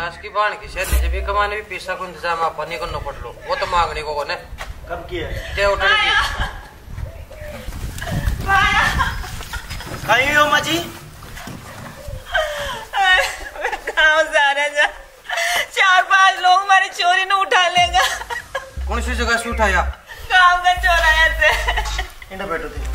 सास की बाण की शैली जब भी कमाने भी पैसा को इंतजाम आप नहीं करना पड़ लो वो तो मांगने को ने कब की है क्या उठने की कहीं हो माजी गाँव जा रहे जा 4-5 लोग हमारी चोरी ने उठा लेगा। कौन सी जगह से उठाया गाँव का चौराया से इंडा बैठो थे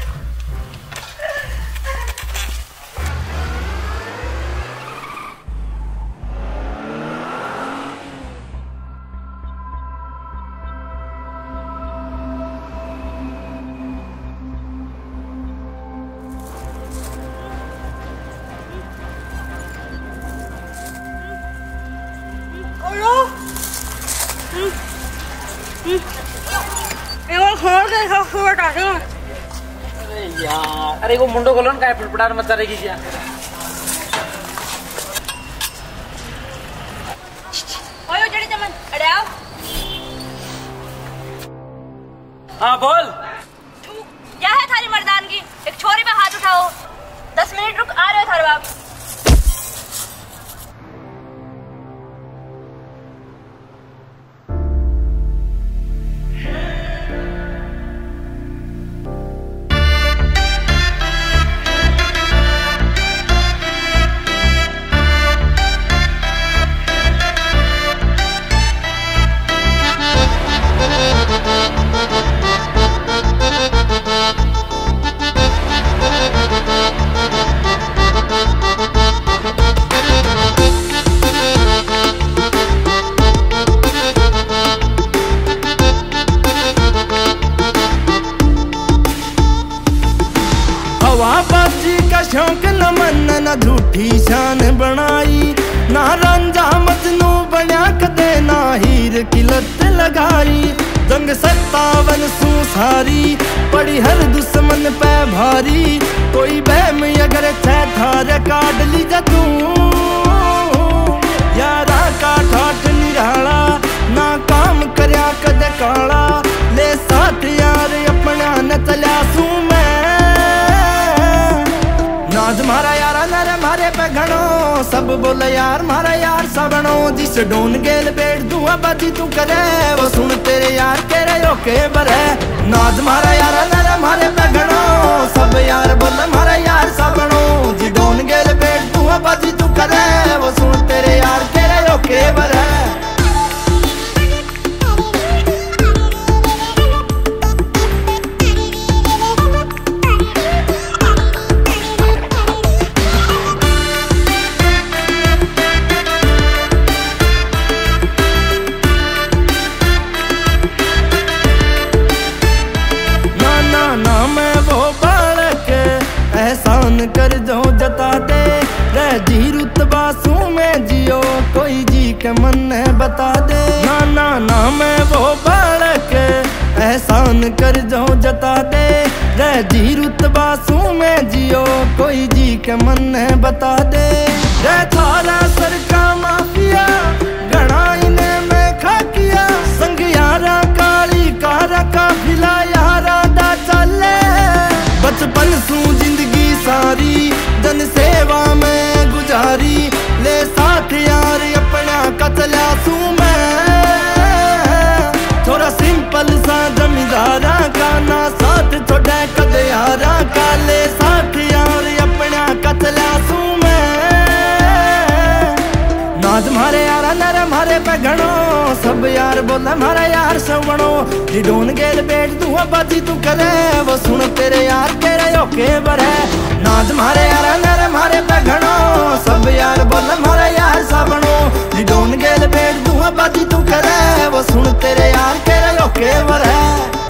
अरे यार अरे वो मुंडो खोलो काय फड़फड़ार मत करेगी क्या ओयो जड़ी चमन अरे आओ। हाँ बोल क्या है थारी मर्दानगी एक छोरी पे हाथ उठाओ 10 मिनट रुक आ रहे हो थारे बाप। हवाबाजी का शौक न मन न झूठी शान बनाई ना रंजा मजनू बना कदे ना हीर की लत लगाई जंग 57 सू सारी पड़ी हर दुश्मन पे भारी कोई बहम अगर थार काट ली जा तू यारा का ठाठ निराला ना काम करया कदे काला ले साथ यार अपना न चल्या सू नाज मारा यारा नर मारे पे घणो सब बोले यार मारा यार सबनो जिस डोन गेल बैठ दुआ बाजी तू करे वो सुन तेरे यार केरे ओके बरे नाज मारा यारा नर मारे पे घणो सब यार बोले मारा यार सबनो जी डोन गेल बैठ दुआ बाजी तू करे वो सुन तेरे यार केरे ओके बरे कर जो जता दे रह जी रुतबा सू में जियो कोई जी के मन ने बता दे ना ना ना मैं वो बालक एहसान कर जो जता दे रह जी रुतबा सू में जियो कोई जी के मन ने बता दे रह थारा सर का माफिया घना इन्हें मैं खा किया संग यारा काली कारा का फिला यारा दा चले बचपन सू जिंदगी सारी जन सेवा में गुजारी ले साथ यार अपना कतला सू मैं थोड़ा सिंपल सा जमींदारा का ना साथ छोड़ा कद यारा का ले साथ यार अपना कतला सू मैं नाज मारे यारा नर मारे पे घणो सब यार बोला मारा यार सवणो जी डोन गेल बैठ दुआ बाजी तू करे वो सुन तेरे यार तेरे ओके बरे नाज मारे यारा नर मारे पे घणो सब यार बोला मारा यार सबनो जी डोन गेल बैठ दुआ बाजी तू करे वो सुन तेरे यार तेरे ओके बरे।